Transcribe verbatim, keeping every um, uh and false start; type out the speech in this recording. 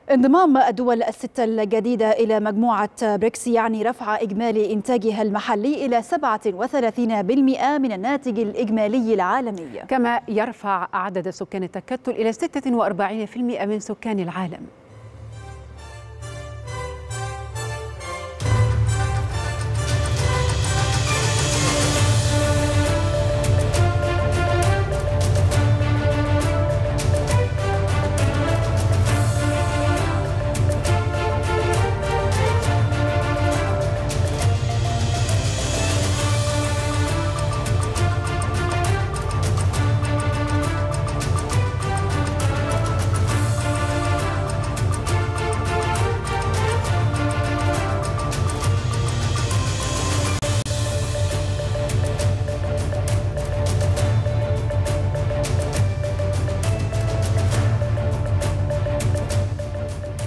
انضمام الدول الستة الجديدة إلى مجموعة بريكس يعني رفع إجمالي إنتاجها المحلي إلى سبعة وثلاثين بالمئة من الناتج الإجمالي العالمي، كما يرفع عدد سكان التكتل إلى ستة وأربعين بالمئة من سكان العالم.